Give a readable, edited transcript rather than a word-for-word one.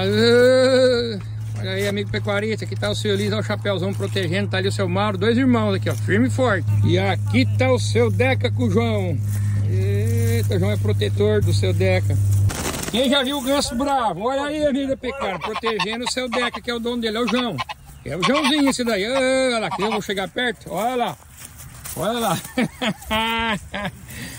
Olha aí, amigo pecuarista, aqui tá o seu Elias, olha o chapéuzão protegendo, tá ali o seu Mauro, dois irmãos aqui, ó, firme e forte. E aqui tá o seu Deca com o João. Eita, o João é protetor do seu Deca. Quem já viu o ganso bravo? Olha aí, amigo pecuário, protegendo o seu Deca, que é o dono dele, é o João. É o Joãozinho esse daí. Olha lá, que eu vou chegar perto, olha lá. Olha lá.